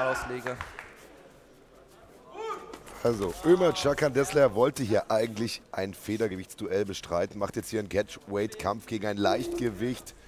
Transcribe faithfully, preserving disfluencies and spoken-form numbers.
Spezialausleger. Also, Ömer Çakandesler wollte hier eigentlich ein Federgewichtsduell bestreiten, macht jetzt hier einen Catchweight-Kampf gegen ein Leichtgewicht.